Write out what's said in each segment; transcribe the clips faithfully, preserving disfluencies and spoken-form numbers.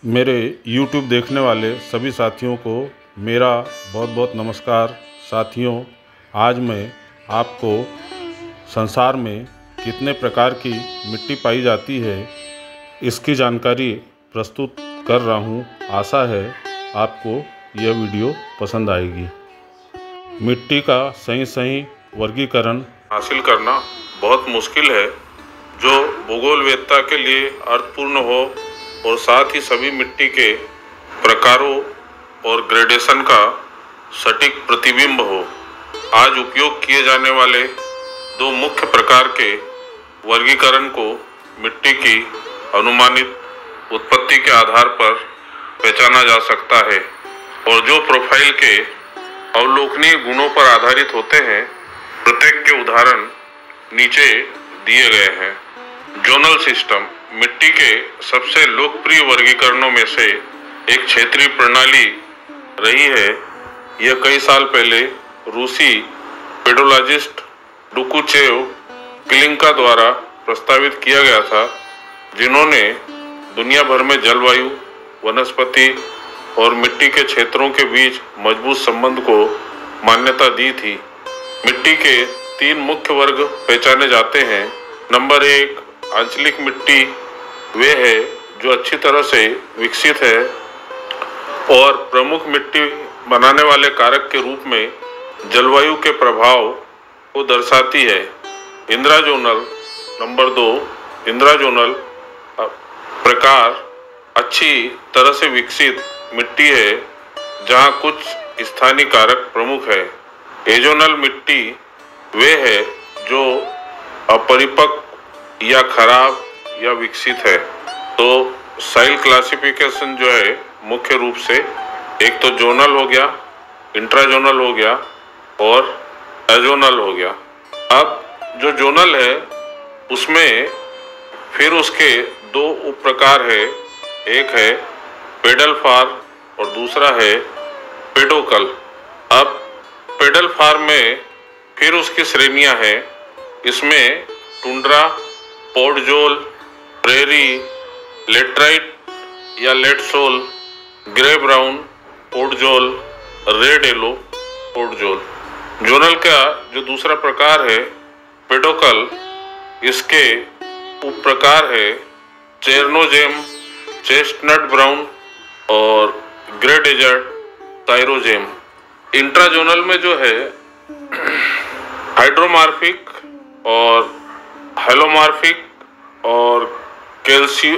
मेरे यूट्यूब देखने वाले सभी साथियों को मेरा बहुत बहुत नमस्कार। साथियों, आज मैं आपको संसार में कितने प्रकार की मिट्टी पाई जाती है इसकी जानकारी प्रस्तुत कर रहा हूँ। आशा है आपको यह वीडियो पसंद आएगी। मिट्टी का सही सही वर्गीकरण हासिल करना बहुत मुश्किल है, जो भूगोलवेत्ता के लिए अर्थपूर्ण हो और साथ ही सभी मिट्टी के प्रकारों और ग्रेडेशन का सटीक प्रतिबिंब हो। आज उपयोग किए जाने वाले दो मुख्य प्रकार के वर्गीकरण को मिट्टी की अनुमानित उत्पत्ति के आधार पर पहचाना जा सकता है और जो प्रोफाइल के अवलोकनीय गुणों पर आधारित होते हैं। प्रत्येक के उदाहरण नीचे दिए गए हैं। जोनल सिस्टम मिट्टी के सबसे लोकप्रिय वर्गीकरणों में से एक क्षेत्रीय प्रणाली रही है। यह कई साल पहले रूसी पेडोलॉजिस्ट डुकुचेव किलिंका द्वारा प्रस्तावित किया गया था, जिन्होंने दुनिया भर में जलवायु, वनस्पति और मिट्टी के क्षेत्रों के बीच मजबूत संबंध को मान्यता दी थी। मिट्टी के तीन मुख्य वर्ग पहचाने जाते हैं। नंबर एक, आंचलिक मिट्टी वे है जो अच्छी तरह से विकसित है और प्रमुख मिट्टी बनाने वाले कारक के रूप में जलवायु के प्रभाव को दर्शाती है। इंद्राजोनल नंबर दो, इंद्राजोनल प्रकार अच्छी तरह से विकसित मिट्टी है जहां कुछ स्थानीय कारक प्रमुख है। एजोनल मिट्टी वे है जो अपरिपक्व या खराब या विकसित है। तो साइल क्लासिफिकेशन जो है मुख्य रूप से एक तो जोनल हो गया, इंट्राजोनल हो गया और एजोनल हो गया। अब जो जोनल है उसमें फिर उसके दो उप प्रकार है। एक है पेडल फार और दूसरा है पेडोकल। अब पेडल फार में फिर उसकी श्रेणियां हैं। इसमें टुंड्रा, पोडजोल, प्रेरी, लेटराइट या latosol, grey brown podzol, red yellow podzol. Zonal का जो दूसरा प्रकार है पेडोकल, इसके उप प्रकार है चेरनोजेम, चेस्टनट ब्राउन और ग्रे डेजर्ट थायरोजेम। इंट्राजोनल में जो है हाइड्रोमार्फिक और हेलोमार्फिक और कैल्सी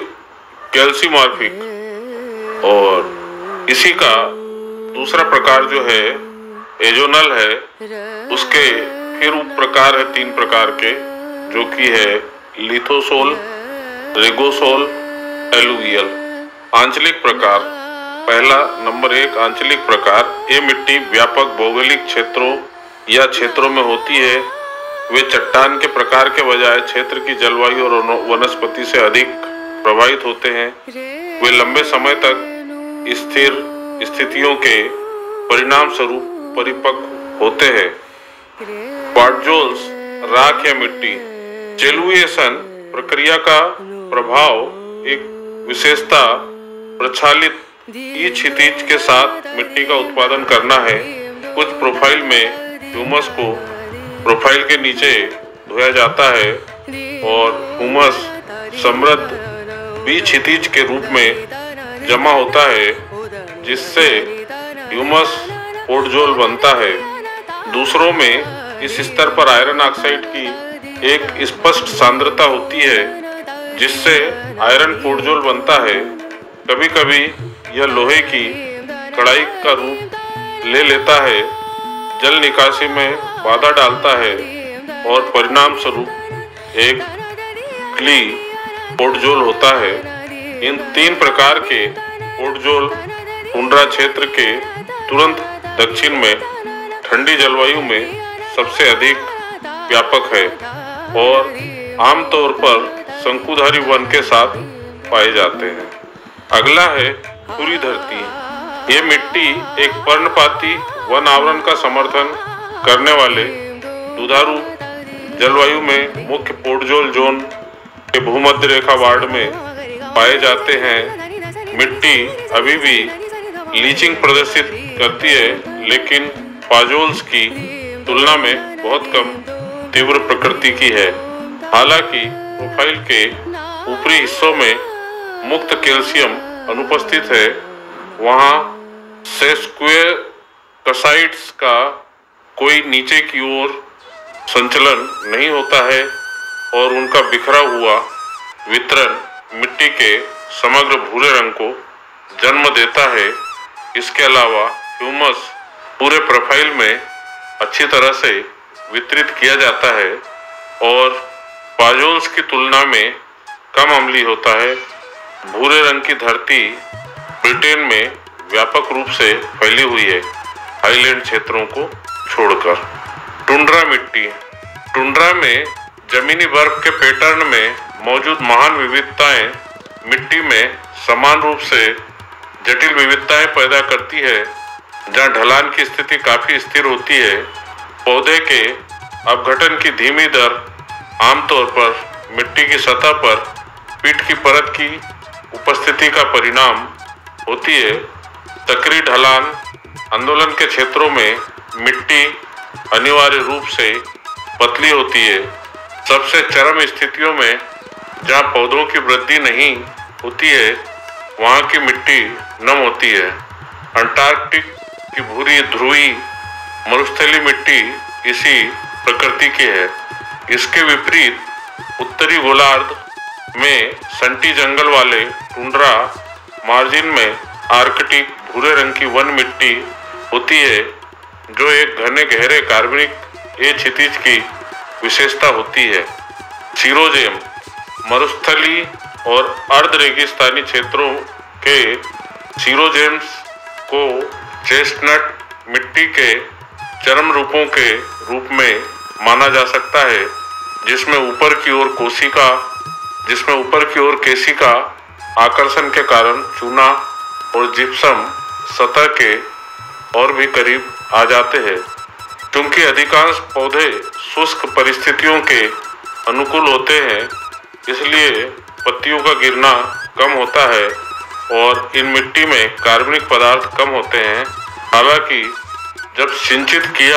कैल्सीमार्फिक और इसी का दूसरा प्रकार जो है एजोनल है, उसके फिर उप प्रकार है तीन प्रकार के, जो कि है लिथोसोल, रेगोसोल, एलुवियल। आंचलिक प्रकार पहला नंबर एक, आंचलिक प्रकार। ये मिट्टी व्यापक भौगोलिक क्षेत्रों या क्षेत्रों में होती है। वे चट्टान के प्रकार के बजाय क्षेत्र की जलवायु और वनस्पति से अधिक प्रभावित होते हैं। वे लंबे समय तक स्थिर स्थितियों के परिणाम स्वरूप परिपक्व होते हैं। पॉडजोल्स राख या मिट्टी। चेलुएशन प्रक्रिया का प्रभाव एक विशेषता प्रक्षालित ई क्षितिज के साथ मिट्टी का उत्पादन करना है। कुछ प्रोफाइल में ह्यूमस को प्रोफाइल के नीचे धोया जाता है और ह्यूमस समृद्ध बी क्षितिज के रूप में जमा होता है, जिससे ह्यूमस पोडजोल बनता है। दूसरों में इस स्तर पर आयरन ऑक्साइड की एक स्पष्ट सांद्रता होती है, जिससे आयरन पोडजोल बनता है। कभी कभी यह लोहे की कड़ाई का रूप ले लेता है, जल निकासी में बाधा डालता है और परिणाम स्वरूप एक क्ली पोडजोल होता है। इन तीन प्रकार के पोडजोल टुंड्रा क्षेत्र के तुरंत दक्षिण में ठंडी जलवायु में सबसे अधिक व्यापक है और आमतौर पर शंकुधारी वन के साथ पाए जाते हैं। अगला है खुरी धरती। ये मिट्टी एक पर्णपाती वन आवरण का समर्थन करने वाले दुधारू जलवायु में मुख्य पोडजोल जोन के भूमध्य रेखा वार्ड में पाए जाते हैं। मिट्टी अभी भी लीचिंग प्रदर्शित करती है, लेकिन पाजोल्स की तुलना में बहुत कम तीव्र प्रकृति की है। हालांकि प्रोफाइल के ऊपरी हिस्सों में मुक्त कैल्शियम अनुपस्थित है, वहां सेस्क्वेकसाइट्स का कोई नीचे की ओर संचलन नहीं होता है और उनका बिखरा हुआ वितरण मिट्टी के समग्र भूरे रंग को जन्म देता है। इसके अलावा ह्यूमस पूरे प्रोफाइल में अच्छी तरह से वितरित किया जाता है और पाजोल्स की तुलना में कम अम्लीय होता है। भूरे रंग की धरती ब्रिटेन में व्यापक रूप से फैली हुई है, हाईलैंड क्षेत्रों को छोड़कर। टुंड्रा मिट्टी। टुंड्रा में जमीनी बर्फ के पैटर्न में मौजूद महान विविधताएं मिट्टी में समान रूप से जटिल विविधताएं पैदा करती है, जहां ढलान की स्थिति काफी स्थिर होती है। पौधे के अपघटन की धीमी दर आमतौर पर मिट्टी की सतह पर पीट की परत की उपस्थिति का परिणाम होती है। चक्री ढलान आंदोलन के क्षेत्रों में मिट्टी अनिवार्य रूप से पतली होती है। सबसे चरम स्थितियों में जहां पौधों की वृद्धि नहीं होती है, वहां की मिट्टी नम होती है। अंटार्कटिक की भूरी ध्रुवी मरुस्थलीय मिट्टी इसी प्रकृति की है। इसके विपरीत उत्तरी गोलार्ध में सन्टी जंगल वाले टुंड्रा मार्जिन में आर्कटिक भूरे रंग की वन मिट्टी होती है, जो एक घने गहरे कार्बनिक ए क्षितिज की विशेषता होती है। सीरोजेम मरुस्थलीय और अर्ध रेगिस्तानी क्षेत्रों के सीरोजेम्स को चेस्टनट मिट्टी के चरम रूपों के रूप में माना जा सकता है, जिसमें ऊपर की ओर कोशिका जिसमें ऊपर की ओर केशिका आकर्षण के कारण चूना और जिप्सम सतह के और भी करीब आ जाते हैं। क्योंकि अधिकांश पौधे शुष्क परिस्थितियों के अनुकूल होते हैं, इसलिए पत्तियों का गिरना कम होता है और इन मिट्टी में कार्बनिक पदार्थ कम होते हैं। हालांकि जब सिंचित किया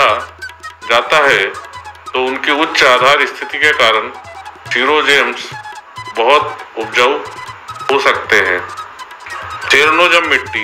जाता है तो उनकी उच्च आधार स्थिति के कारण सीरोजेम्स बहुत उपजाऊ हो सकते हैं। चेरनोजम मिट्टी।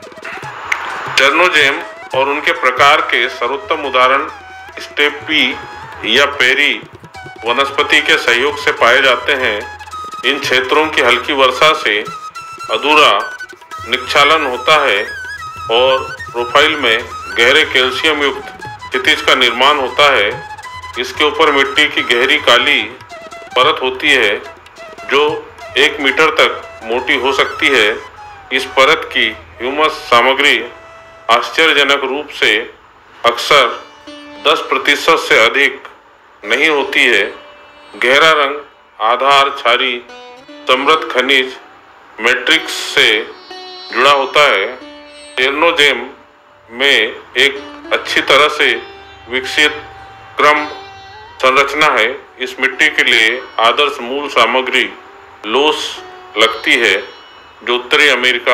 चेरनोजेम और उनके प्रकार के सर्वोत्तम उदाहरण स्टेपी या पेरी वनस्पति के सहयोग से पाए जाते हैं। इन क्षेत्रों की हल्की वर्षा से अधूरा निक्षालन होता है और प्रोफाइल में गहरे कैल्शियम युक्त क्षितिज का निर्माण होता है। इसके ऊपर मिट्टी की गहरी काली परत होती है, जो एक मीटर तक मोटी हो सकती है। इस परत की ह्यूमस सामग्री आश्चर्यजनक रूप से अक्सर दस प्रतिशत से अधिक नहीं होती है। गहरा रंग आधार क्षारी समृद्ध खनिज मैट्रिक्स से जुड़ा होता है। चेरनोजेम में एक अच्छी तरह से विकसित क्रम संरचना है। इस मिट्टी के लिए आदर्श मूल सामग्री लोस लगती है, जो उत्तरी अमेरिका,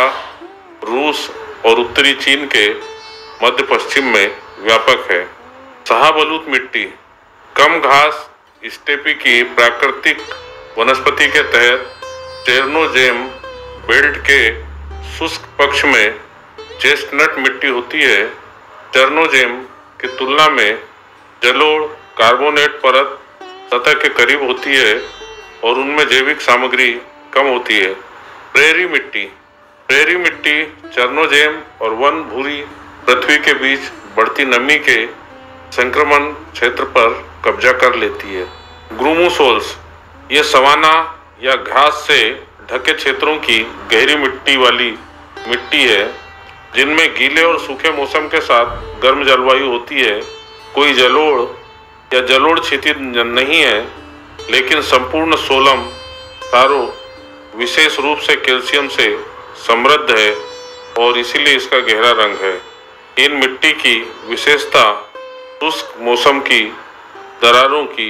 रूस और उत्तरी चीन के मध्य पश्चिम में व्यापक है। शाहबलूत मिट्टी। कम घास स्टेपी की प्राकृतिक वनस्पति के तहत चेरनोजेम बेल्ट के शुष्क पक्ष में चेस्टनट मिट्टी होती है। चेरनोजेम की तुलना में जलोढ़ कार्बोनेट परत सतह के करीब होती है और उनमें जैविक सामग्री कम होती है। प्रेरी मिट्टी। प्रेरी मिट्टी चेरनोजेम और वन भूरी पृथ्वी के बीच बढ़ती नमी के संक्रमण क्षेत्र पर कब्जा कर लेती है। ग्रूमोसोल्स। ये सवाना या घास से ढके क्षेत्रों की गहरी मिट्टी वाली मिट्टी है, जिनमें गीले और सूखे मौसम के साथ गर्म जलवायु होती है। कोई जलोढ़ या जलोढ़ क्षितिज नहीं है, लेकिन संपूर्ण सोलम तारो विशेष रूप से कैल्शियम से समृद्ध है और इसीलिए इसका गहरा रंग है। इन मिट्टी की विशेषता शुष्क मौसम की दरारों की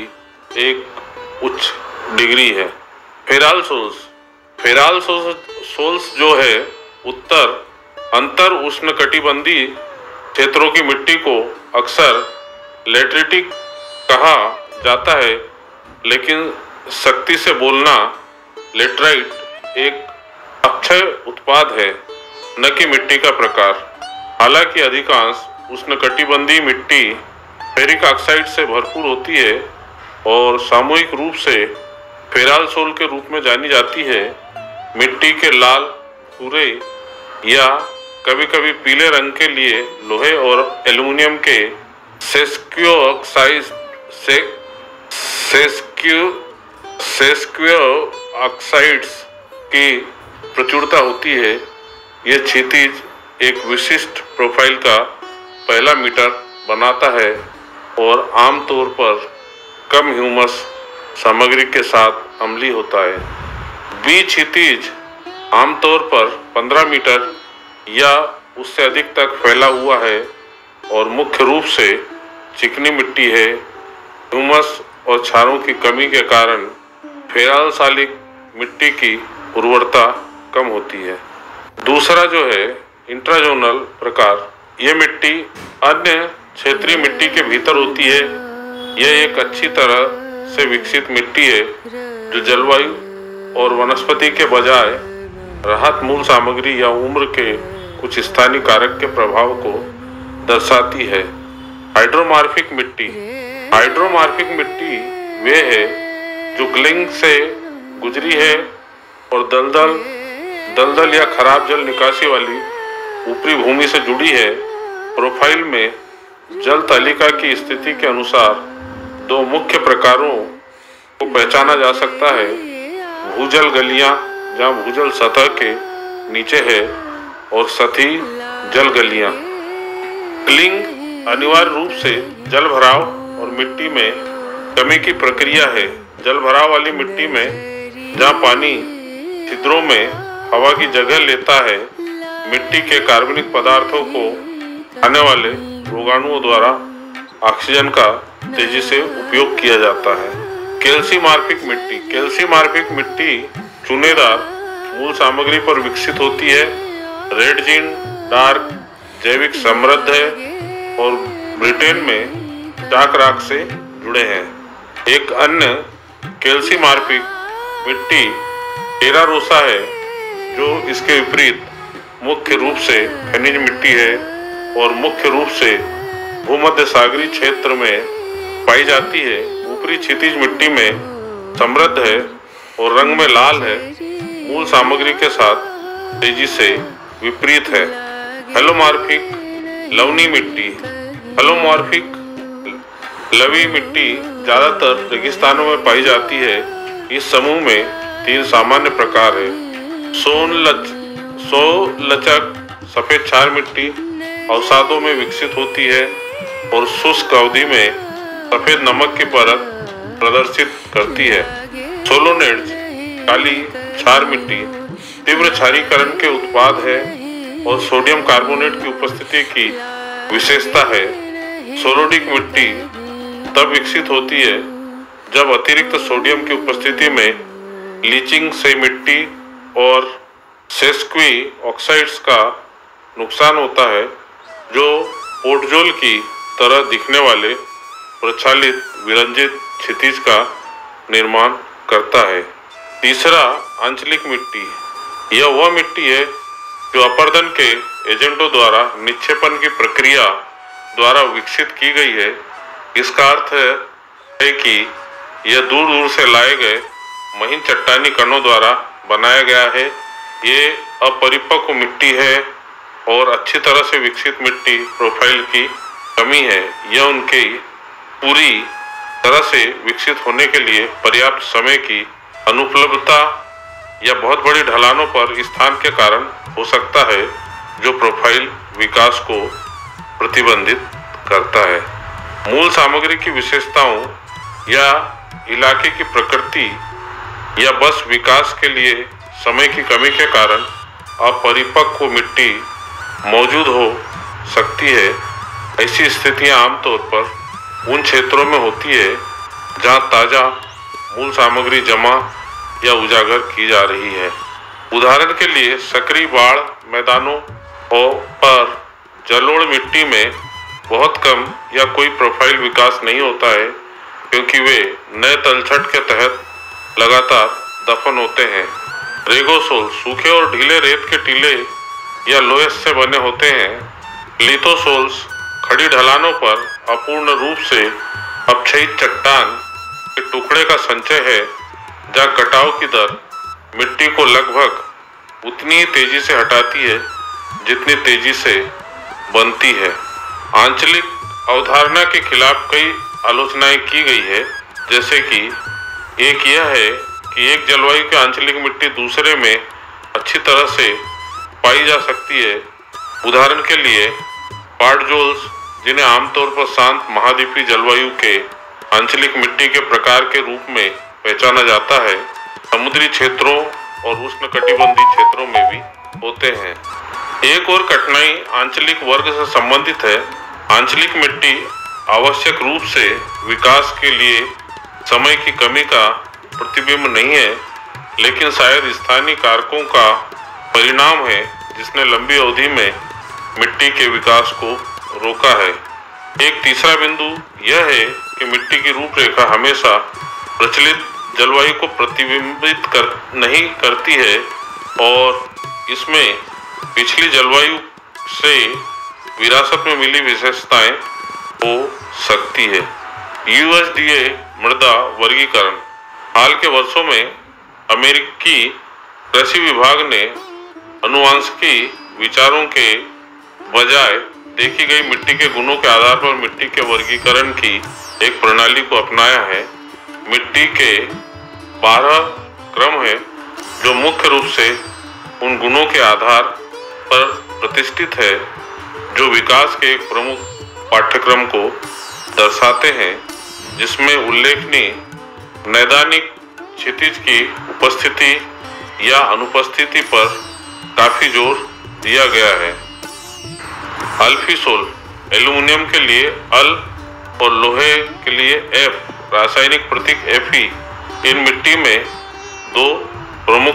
एक उच्च डिग्री है। Feral souls. फेराल सोल्स जो है अंतर अंतर उष्णकटिबंधीय क्षेत्रों की मिट्टी को अक्सर लेटरिटिक कहा जाता है, लेकिन सख्ती से बोलना लेटराइट एक अक्षय उत्पाद है, न कि मिट्टी का प्रकार। हालांकि अधिकांश उष्णकटिबंधीय मिट्टी फेरिक ऑक्साइड से भरपूर होती है और सामूहिक रूप से फेराल सोल के रूप में जानी जाती है। मिट्टी के लाल, भूरे या कभी कभी पीले रंग के लिए लोहे और एल्युमिनियम के सेस्क्यू ऑक्साइड से सेस्क्यू सेस्क्यू ऑक्साइड्स की प्रचुरता होती है। यह क्षितिज एक विशिष्ट प्रोफाइल का पहला मीटर बनाता है और आमतौर पर कम ह्यूमस सामग्री के साथ अम्लीय होता है। बी क्षितिज आमतौर पर पंद्रह मीटर या उससे अधिक तक फैला हुआ है और मुख्य रूप से चिकनी मिट्टी है। ह्यूमस और क्षारों की कमी के कारण फेराल सालिक मिट्टी की उर्वरता कम होती है। दूसरा जो है इंट्राजोनल प्रकार, यह मिट्टी अन्य क्षेत्रीय मिट्टी के भीतर होती है। यह एक अच्छी तरह से विकसित मिट्टी है जो जलवायु और वनस्पति के बजाय राहत मूल सामग्री या उम्र के कुछ स्थानीय कारक के प्रभाव को दर्शाती है। हाइड्रोमार्फिक मिट्टी हाइड्रोमार्फिक मिट्टी वे है जो ग्लिंग से गुजरी है और दलदल दलदल या खराब जल निकासी वाली ऊपरी भूमि से जुड़ी है। प्रोफाइल में जल तालिका की स्थिति के अनुसार दो मुख्य प्रकारों को पहचाना जा सकता है। भूजल गलियां जहां भूजल सतह के नीचे है और सतही जल गलियां। क्लिंग अनिवार्य रूप से जल भराव और मिट्टी में कमी की प्रक्रिया है। जल भराव वाली मिट्टी में जहां पानी छिद्रों में हवा की जगह लेता है, मिट्टी के कार्बनिक पदार्थों को खाने वाले रोगाणुओं द्वारा ऑक्सीजन का तेजी से उपयोग किया जाता है। कैल्सीमार्फिक मिट्टी कैल्सीमार्फिक मिट्टी चूनेदार मूल सामग्री पर विकसित होती है। रेड जीन डार्क जैविक समृद्ध है और ब्रिटेन में चाक राख से जुड़े हैं। एक अन्य कैल्सीमार्फिक मिट्टी टेरा रोसा है जो इसके विपरीत मुख्य रूप से खनिज मिट्टी है और मुख्य रूप से भूमध्य सागरीय क्षेत्र में पाई जाती है। ऊपरी क्षितिज मिट्टी में समृद्ध है और रंग में लाल है, मूल सामग्री के साथ तेजी से विपरीत है। हेलोमॉर्फिक लवणी मिट्टी हेलोमॉर्फिक लवी मिट्टी ज्यादातर रेगिस्तानों में पाई जाती है। इस समूह में तीन सामान्य प्रकार है। सोन लच सो लचक सफेद क्षार मिट्टी अवसादों में विकसित होती है और शुष्क अवधि में सफेद नमक की परत प्रदर्शित करती है। सोलोनेड्स काली क्षार मिट्टी तीव्र क्षारीकरण के उत्पाद है और सोडियम कार्बोनेट की उपस्थिति की विशेषता है। सोलोडिक मिट्टी तब विकसित होती है जब अतिरिक्त सोडियम की उपस्थिति में लीचिंग से मिट्टी और सेस्क्वी ऑक्साइड्स का नुकसान होता है, जो पोर्टजोल की तरह दिखने वाले प्रक्षालित विरंजित क्षितिज का निर्माण करता है। तीसरा आंचलिक मिट्टी, यह वह मिट्टी है जो अपर्दन के एजेंटों द्वारा निक्षेपण की प्रक्रिया द्वारा विकसित की गई है। इसका अर्थ है कि यह दूर दूर से लाए गए महीन चट्टानी कणों द्वारा बनाया गया है। ये अपरिपक्व मिट्टी है और अच्छी तरह से विकसित मिट्टी प्रोफाइल की कमी है। यह उनके पूरी तरह से विकसित होने के लिए पर्याप्त समय की अनुपलब्धता या बहुत बड़ी ढलानों पर स्थान के कारण हो सकता है, जो प्रोफाइल विकास को प्रतिबंधित करता है। मूल सामग्री की विशेषताओं या इलाके की प्रकृति या बस विकास के लिए समय की कमी के कारण अपरिपक्व मिट्टी मौजूद हो सकती है। ऐसी स्थितियां आमतौर पर उन क्षेत्रों में होती है जहां ताज़ा मूल सामग्री जमा या उजागर की जा रही है। उदाहरण के लिए सक्रिय बाढ़ मैदानों और पर जलोढ़ मिट्टी में बहुत कम या कोई प्रोफाइल विकास नहीं होता है, क्योंकि वे नए तलछट के तहत लगातार दफन होते हैं। रेगोसोल सूखे और ढीले रेत के टीले या लोएस से बने होते हैं। लिथोसोल्स खड़ी ढलानों पर अपूर्ण रूप से अपक्षयित चट्टान के टुकड़े का संचय है, जहाँ कटाव की दर मिट्टी को लगभग उतनी ही तेजी से हटाती है जितनी तेजी से बनती है। आंचलिक अवधारणा के खिलाफ कई आलोचनाएं की गई है, जैसे कि एक यह है कि एक जलवायु की आंचलिक मिट्टी दूसरे में अच्छी तरह से पाई जा सकती है। उदाहरण के लिए पार्टजोल्स, जिन्हें आमतौर पर शांत महाद्वीपीय जलवायु के आंचलिक मिट्टी के प्रकार के रूप में पहचाना जाता है, समुद्री क्षेत्रों और उष्णकटिबंधीय क्षेत्रों में भी होते हैं। एक और कठिनाई आंचलिक वर्ग से संबंधित है। आंचलिक मिट्टी आवश्यक रूप से विकास के लिए समय की कमी का प्रतिबिंब नहीं है, लेकिन शायद स्थानीय कारकों का परिणाम है जिसने लंबी अवधि में मिट्टी के विकास को रोका है। एक तीसरा बिंदु यह है कि मिट्टी की रूपरेखा हमेशा प्रचलित जलवायु को प्रतिबिंबित कर नहीं करती है और इसमें पिछली जलवायु से विरासत में मिली विशेषताएं हो सकती है। यू एस डी ए मृदा वर्गीकरण। हाल के वर्षों में अमेरिकी कृषि विभाग ने अनुवांशिकी विचारों के बजाय देखी गई मिट्टी के गुणों के आधार पर मिट्टी के वर्गीकरण की एक प्रणाली को अपनाया है। मिट्टी के बारह क्रम है जो मुख्य रूप से उन गुणों के आधार पर प्रतिष्ठित है जो विकास के एक प्रमुख पाठ्यक्रम को दर्शाते हैं, जिसमें उल्लेखनीय नैदानिक क्षितिज की उपस्थिति या अनुपस्थिति पर काफी जोर दिया गया है। अल्फीसोल एल्यूमिनियम के लिए अल और लोहे के लिए एफ, रासायनिक प्रतीक एफी। इन मिट्टी में दो प्रमुख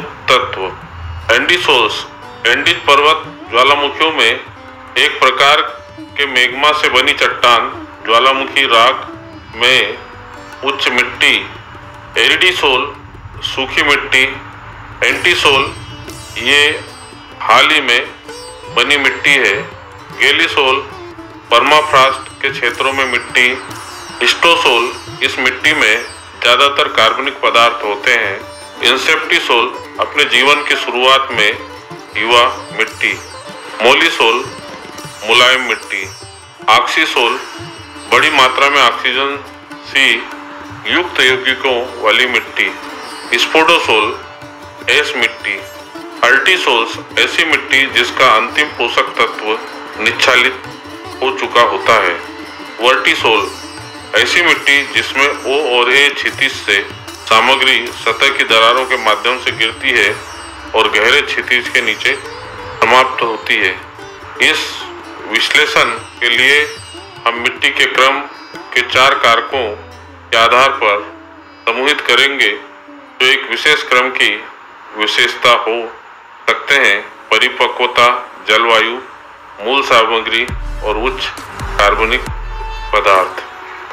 तत्व। एंडीसोल्स एंडीज पर्वत ज्वालामुखियों में एक प्रकार के मैग्मा से बनी चट्टान ज्वालामुखी राख में उच्च मिट्टी। एरिडीसोल सूखी मिट्टी। एंटीसोल ये हाल ही में बनी मिट्टी है। गेलीसोल परमाफ्रॉस्ट के क्षेत्रों में मिट्टी। हिस्टोसोल इस मिट्टी में ज़्यादातर कार्बनिक पदार्थ होते हैं। इंसेप्टिसोल अपने जीवन की शुरुआत में युवा मिट्टी। मोलिसोल मुलायम मिट्टी। ऑक्सीसोल बड़ी मात्रा में ऑक्सीजन सी युक्त यौगिकों वाली मिट्टी। स्पोडोसोल एस मिट्टी। अल्टीसोल्स ऐसी मिट्टी जिसका अंतिम पोषक तत्व निच्छालित हो चुका होता है। वर्टिसोल ऐसी मिट्टी जिसमें ओ और ए क्षितिज से सामग्री सतह की दरारों के माध्यम से गिरती है और गहरे क्षितिज के नीचे समाप्त होती है। इस विश्लेषण के लिए हम मिट्टी के क्रम के चार कारकों के आधार पर समूहित करेंगे जो एक विशेष क्रम की विशेषता हो सकते हैं: परिपक्वता, जलवायु, मूल सामग्री और उच्च कार्बनिक पदार्थ।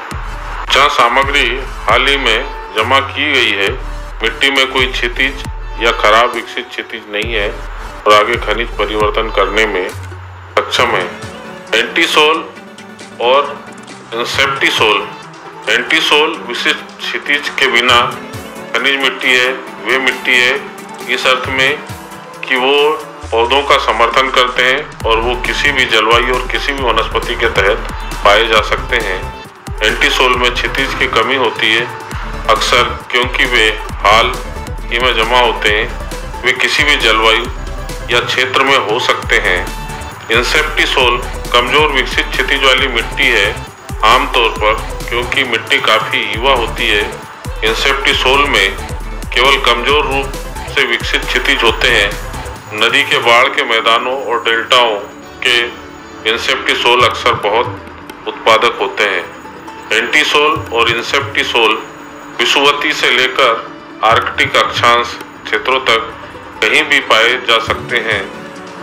जहाँ सामग्री हाल ही में जमा की गई है, मिट्टी में कोई क्षितिज या खराब विकसित क्षितिज नहीं है और आगे खनिज परिवर्तन करने में सक्षम है। एंटीसोल और इंसेप्टिसोल। एंटीसोल विशिष्ट क्षितिज के बिना खनिज मिट्टी है। वे मिट्टी है इस अर्थ में कि वो पौधों का समर्थन करते हैं और वो किसी भी जलवायु और किसी भी वनस्पति के तहत पाए जा सकते हैं। एंटीसोल में क्षितिज की कमी होती है अक्सर क्योंकि वे हाल ही में जमा होते हैं। वे किसी भी जलवायु या क्षेत्र में हो सकते हैं। इंसेप्टिसोल कमजोर विकसित क्षितिज वाली मिट्टी है आमतौर पर क्योंकि मिट्टी काफ़ी युवा होती है। इंसेप्टिसोल में केवल कमजोर रूप से विकसित क्षितिज होते हैं। नदी के बाढ़ के मैदानों और डेल्टाओं के इंसेप्टिसोल अक्सर बहुत उत्पादक होते हैं। एंटीसोल और इंसेप्टिसोल विषुवती से लेकर आर्कटिक अक्षांश क्षेत्रों तक कहीं भी पाए जा सकते हैं।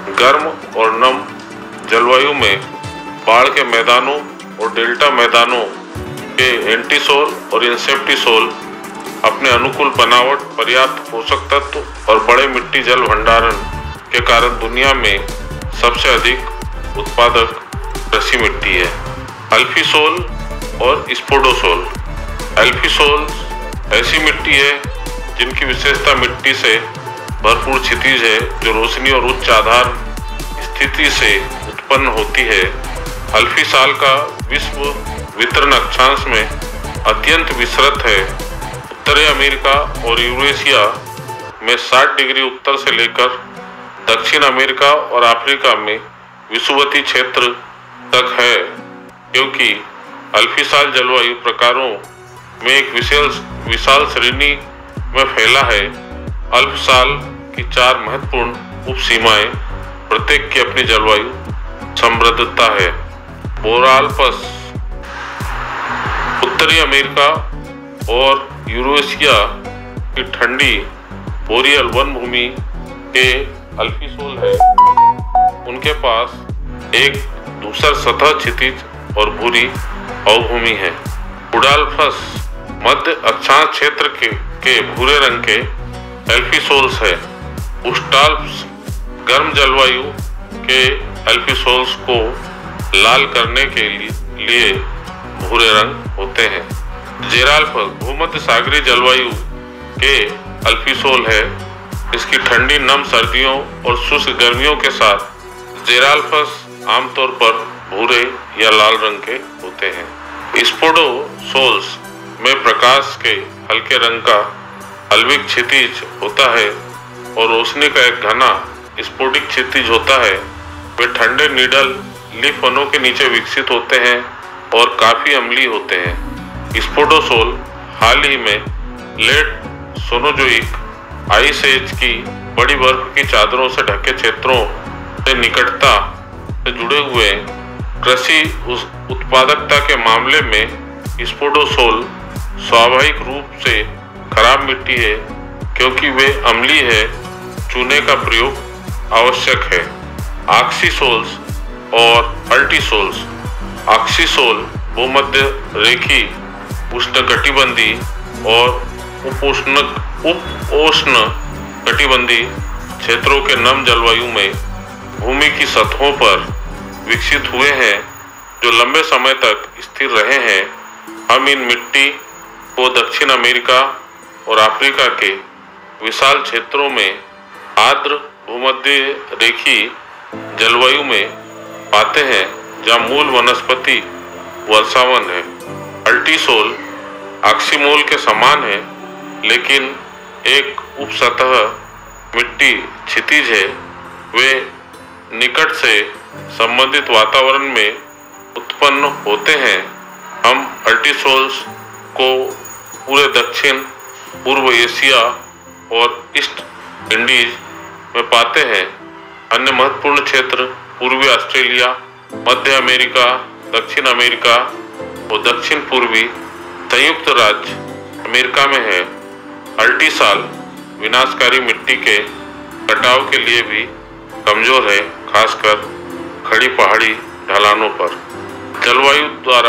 गर्म और नम जलवायु में बाढ़ के मैदानों और डेल्टा मैदानों के एंटीसोल और इंसेप्टिसोल अपने अनुकूल बनावट, पर्याप्त पोषक तत्व और बड़े मिट्टी जल भंडारण के कारण दुनिया में सबसे अधिक उत्पादक कृषि मिट्टी है। अल्फीसोल और स्पोडोसोल। अल्फीसोल ऐसी मिट्टी है जिनकी विशेषता मिट्टी से भरपूर क्षितिज है जो रोशनी और उच्च आधार स्थिति से उत्पन्न होती है। अल्फीसाल का विश्व वितरण अक्षांश में अत्यंत विस्तृत है। उत्तरी अमेरिका और यूरेशिया में साठ डिग्री उत्तर से लेकर दक्षिण अमेरिका और अफ्रीका में विषुवतीय क्षेत्र तक है। क्योंकि अल्फीसाल जलवायु प्रकारों में एक विशेष विशाल श्रेणी में फैला है, अल्पसाल की चार महत्वपूर्ण उप सीमाएं प्रत्येक की अपनी जलवायु समृद्धता है। बोराल्पस उत्तरी अमेरिका और यूरेशिया की ठंडी बोरियल वन भूमि के अल्फीसोल है। उनके पास एक धूसर सतह क्षितिज और भूरी अवभूमि है। उडाल्पस मध्य अक्षांश क्षेत्र के, के भूरे रंग के अल्फीसोल्स है। उस्टाल्प्स गर्म जलवायु के अल्फीसोल्स को लाल करने के लिए भूरे रंग होते हैं। जेराल्पस भूमध्य सागरीय जलवायु के अल्फीसोल है। इसकी ठंडी नम सर्दियों और शुष्क गर्मियों के साथ जेराल्पस आमतौर पर भूरे या लाल रंग के होते हैं। स्पोडोसोल्स में प्रकाश के हल्के रंग का अल्विक क्षितिज होता है और रोशनी का एक घना स्फोटिक क्षितिज होता है। वे ठंडे नीडल लीफ वनों के नीचे विकसित होते हैं और काफी अम्लीय होते हैं। स्पोडोसोल हाल ही में लेट सोनोजोइक आइस एज की बड़ी बर्फ की चादरों से ढके क्षेत्रों से निकटता से जुड़े हुए कृषि उत्पादकता के मामले में स्पोडोसोल स्वाभाविक रूप से खराब मिट्टी है क्योंकि वे अम्लीय है। चूने का प्रयोग आवश्यक है। ऑक्सीसोल्स और अल्टीसोल्स। ऑक्सीसोल भूमध्य रेखी उष्णकटिबंधी और उपोष्ण उपोष्ण कटिबंधी क्षेत्रों के नम जलवायु में भूमि की सतहों पर विकसित हुए हैं जो लंबे समय तक स्थिर रहे हैं। हम इन मिट्टी को दक्षिण अमेरिका और अफ्रीका के विशाल क्षेत्रों में आर्द्र भूमध्य रेखी जलवायु में पाते हैं जहाँ मूल वनस्पति वर्षावन है। अल्टीसोल ऑक्सीमोल के समान है लेकिन एक उपसतह मिट्टी क्षितिज है। वे निकट से संबंधित वातावरण में उत्पन्न होते हैं। हम अल्टीसोल्स को पूरे दक्षिण पूर्व एशिया और ईस्ट इंडीज में पाते हैं। अन्य महत्वपूर्ण क्षेत्र पूर्वी ऑस्ट्रेलिया, मध्य अमेरिका, दक्षिण अमेरिका और दक्षिण पूर्वी संयुक्त राज्य अमेरिका में है। अल्टीसाल विनाशकारी मिट्टी के कटाव के लिए भी कमजोर है, खासकर खड़ी पहाड़ी ढलानों पर। जलवायु द्वारा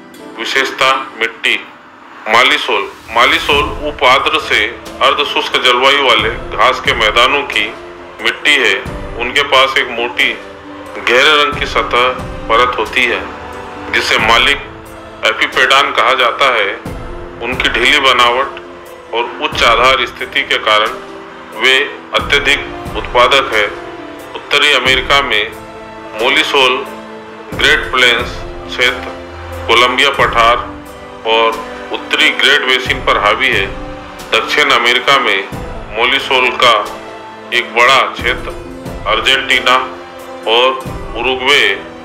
विशेषता मिट्टी। मालीसोल मालीसोल उपाद्र से अर्ध शुष्क जलवायु वाले घास के मैदानों की मिट्टी है। उनके पास एक मोटी गहरे रंग की सतह परत होती है जिसे मालिक एपिपेडान कहा जाता है। उनकी ढीली बनावट और उच्च आधार स्थिति के कारण वे अत्यधिक उत्पादक है। उत्तरी अमेरिका में मोलिसोल ग्रेट प्लेन्स क्षेत्र, कोलंबिया पठार और उत्तरी ग्रेट बेसिन पर हावी है। दक्षिण अमेरिका में मोलिसोल का एक बड़ा क्षेत्र अर्जेंटीना और उरुग्वे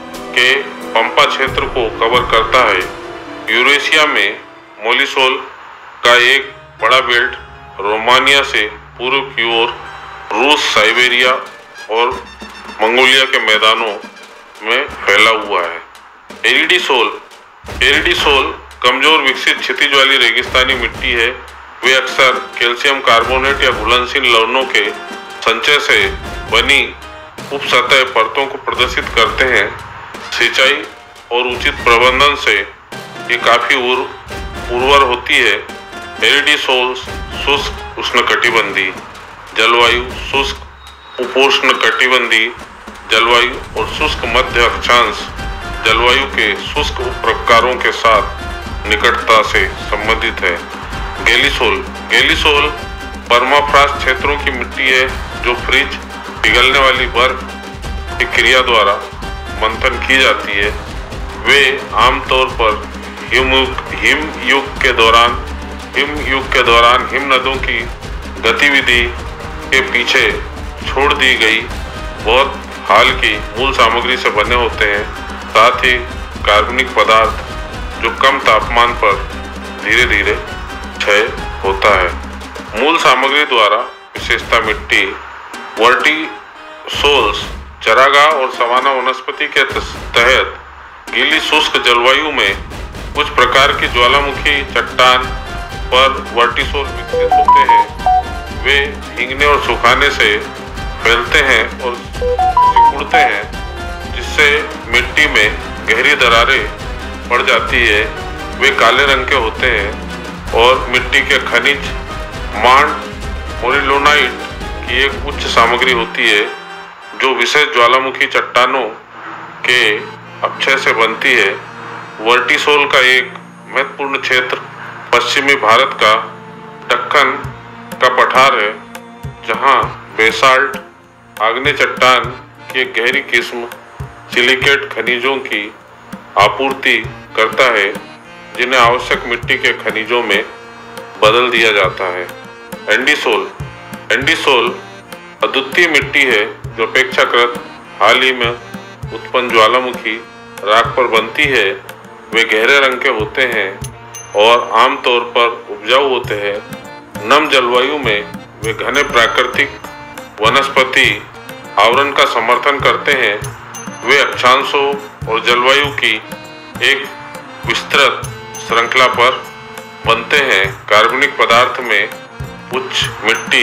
के पंपा क्षेत्र को कवर करता है। यूरेशिया में मोलिसोल का एक बड़ा बेल्ट रोमानिया से पूर्व की ओर रूस, साइबेरिया और मंगोलिया के मैदानों में फैला हुआ है। एरिडीसोल एरिडीसोल कमजोर विकसित क्षितिज वाली रेगिस्तानी मिट्टी है। वे अक्सर कैल्शियम कार्बोनेट या घुलनशील लवणों के संचय से बनी उप सतह परतों को प्रदर्शित करते हैं। सिंचाई और उचित प्रबंधन से ये काफी उर, उर्वर होती है। एरिडी सोल्स शुष्क उष्णकटिबंधीय जलवायु, शुष्क उपोष्ण कटिबंधीय जलवायु और शुष्क मध्य अक्षांश जलवायु के शुष्क उपप्रकारों के साथ निकटता से संबंधित है। गैलीसोल गैलीसोल परमाफ्रॉस्ट क्षेत्रों की मिट्टी है जो फ्रिज पिघलने वाली बर्फ की क्रिया द्वारा मंथन की जाती है। वे आमतौर पर हिम हिम युग के दौरान हिम युग के दौरान हिम नदों की गतिविधि के पीछे छोड़ दी गई बहुत हाल की मूल सामग्री से बने होते हैं। साथ ही कार्बनिक पदार्थ जो कम तापमान पर धीरे धीरे क्षय होता है। मूल सामग्री द्वारा विशेषता मिट्टी वर्टिसोल्स चरागाह और सवाना वनस्पति के तहत गीली शुष्क जलवायु में कुछ प्रकार की ज्वालामुखी चट्टान पर वर्टिसोल विकसित होते हैं। वे भीगने और सुखाने से फैलते हैं और सिकुड़ते हैं, जिससे मिट्टी में गहरी दरारें पड़ जाती है। वे काले रंग के होते हैं और मिट्टी के खनिज मांड मोरिलोनाइट की एक उच्च सामग्री होती है जो विशेष ज्वालामुखी चट्टानों के अपक्षय से बनती है। वर्टिसोल का एक महत्वपूर्ण क्षेत्र पश्चिमी भारत का दक्कन का पठार है, जहां बेसाल्ट आग्नेय चट्टान की एक गहरी किस्म सिलिकेट खनिजों की आपूर्ति करता है, जिन्हें आवश्यक मिट्टी के खनिजों में बदल दिया जाता है। एंडीसोल एंडीसोल अद्वितीय मिट्टी है जो अपेक्षाकृत हाल ही में उत्पन्न ज्वालामुखी राख पर बनती है। वे गहरे रंग के होते हैं और आमतौर पर उपजाऊ होते हैं। नम जलवायु में वे घने प्राकृतिक वनस्पति आवरण का समर्थन करते हैं। वे अक्षांशों और जलवायु की एक विस्तृत श्रृंखला पर बनते हैं। कार्बनिक पदार्थ में उच्च मिट्टी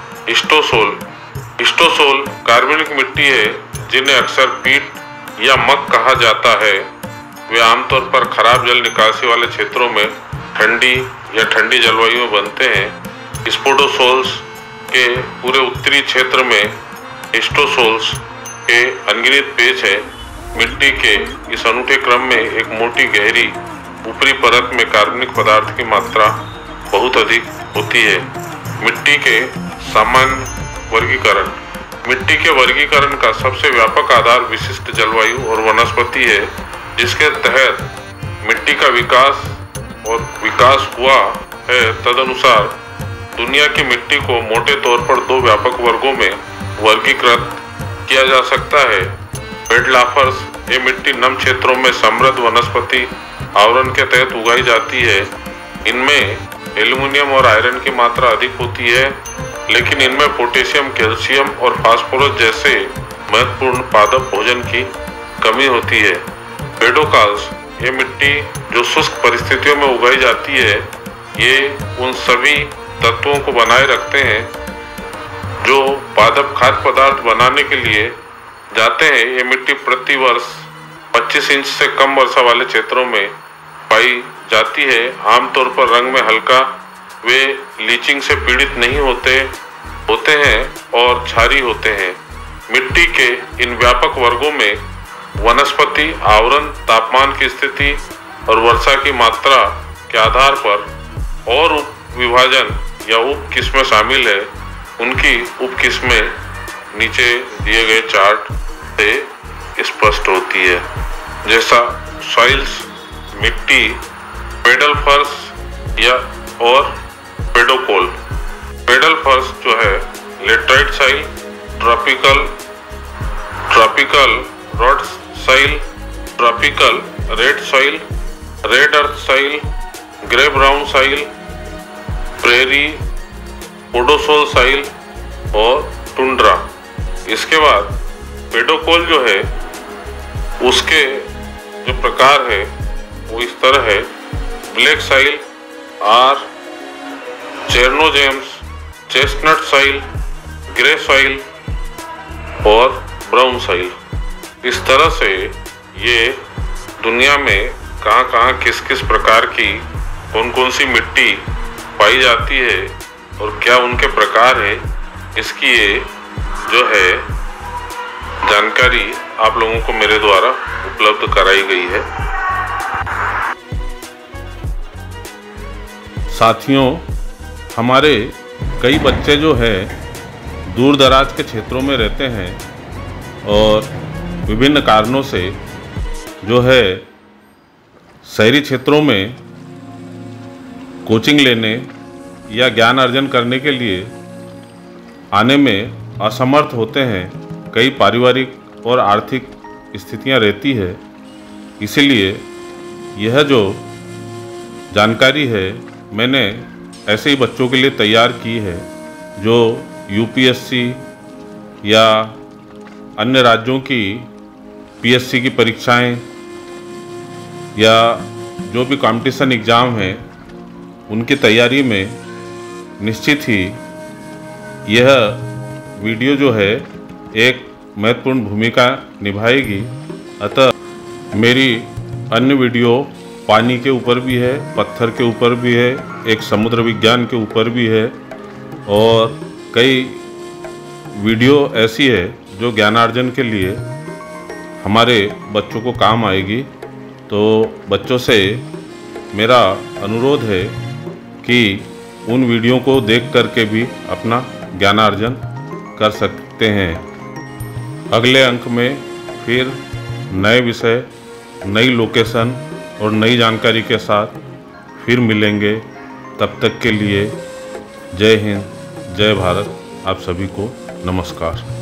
स्टोसोल स्टोसोल कार्बनिक मिट्टी है जिन्हें अक्सर पीट या मक कहा जाता है। वे आमतौर पर खराब जल निकासी वाले क्षेत्रों में ठंडी या ठंडी जलवायु में बनते हैं। स्पोडोसोल्स के पूरे उत्तरी क्षेत्र में स्टोसोल्स के अनगिनत पेच है। मिट्टी के इस अनूठे क्रम में एक मोटी गहरी ऊपरी परत में कार्बनिक पदार्थ की मात्रा बहुत अधिक होती है। मिट्टी के सामान्य वर्गीकरण मिट्टी के वर्गीकरण का सबसे व्यापक आधार विशिष्ट जलवायु और वनस्पति है, जिसके तहत मिट्टी का विकास और विकास हुआ है। तदनुसार दुनिया की मिट्टी को मोटे तौर पर दो व्यापक वर्गों में वर्गीकृत किया जा सकता है। बेडलाफर्स ये मिट्टी नम क्षेत्रों में समृद्ध वनस्पति आवरण के तहत उगाई जाती है। इनमें एल्युमिनियम और आयरन की मात्रा अधिक होती है, लेकिन इनमें पोटेशियम, कैल्शियम और फास्फोरस जैसे महत्वपूर्ण पादप भोजन की कमी होती है। पेडोकाल्स ये मिट्टी जो शुष्क परिस्थितियों में उगाई जाती है, ये उन सभी तत्वों को बनाए रखते हैं जो पादप खाद्य पदार्थ बनाने के लिए जाते हैं। ये मिट्टी प्रति वर्ष पच्चीस इंच से कम वर्षा वाले क्षेत्रों में पाई जाती है। आमतौर पर रंग में हल्का, वे लीचिंग से पीड़ित नहीं होते होते हैं और क्षारीय होते हैं। मिट्टी के इन व्यापक वर्गों में वनस्पति आवरण, तापमान की स्थिति और वर्षा की मात्रा के आधार पर और उप विभाजन या उप किस्में शामिल है। उनकी उप किस्में नीचे दिए गए चार्ट से स्पष्ट होती है, जैसा सॉइल्स मिट्टी, पेडल फर्श या और पेडोकोल। पेडल फर्श जो है laterite soil, tropical tropical red soil, tropical red soil, red earth soil, grey brown soil, prairie podsol soil और टुंड्रा। इसके बाद पेडोकोल जो है उसके जो प्रकार है वो इस तरह है: black soil, or, chernozems, chestnut soil, grey soil और ब्राउन साइल। इस तरह से ये दुनिया में कहाँ कहाँ किस किस प्रकार की कौन कौन सी मिट्टी पाई जाती है और क्या उनके प्रकार है, इसकी ये जो है जानकारी आप लोगों को मेरे द्वारा उपलब्ध कराई गई है। साथियों, हमारे कई बच्चे जो है दूर दराज के क्षेत्रों में रहते हैं और विभिन्न कारणों से जो है शहरी क्षेत्रों में कोचिंग लेने या ज्ञान अर्जन करने के लिए आने में असमर्थ होते हैं। कई पारिवारिक और आर्थिक स्थितियां रहती है, इसीलिए यह जो जानकारी है मैंने ऐसे ही बच्चों के लिए तैयार की है जो यूपीएससी या अन्य राज्यों की पीएससी की परीक्षाएं या जो भी कंपटीशन एग्ज़ाम हैं उनकी तैयारी में निश्चित ही यह वीडियो जो है एक महत्वपूर्ण भूमिका निभाएगी। अतः मेरी अन्य वीडियो पानी के ऊपर भी है, पत्थर के ऊपर भी है, एक समुद्र विज्ञान के ऊपर भी है और कई वीडियो ऐसी है जो ज्ञानार्जन के लिए हमारे बच्चों को काम आएगी। तो बच्चों से मेरा अनुरोध है कि उन वीडियो को देख करके भी अपना ज्ञानार्जन कर सकते हैं। अगले अंक में फिर नए विषय, नई लोकेशन और नई जानकारी के साथ फिर मिलेंगे। तब तक के लिए जय हिंद, जय भारत। आप सभी को नमस्कार।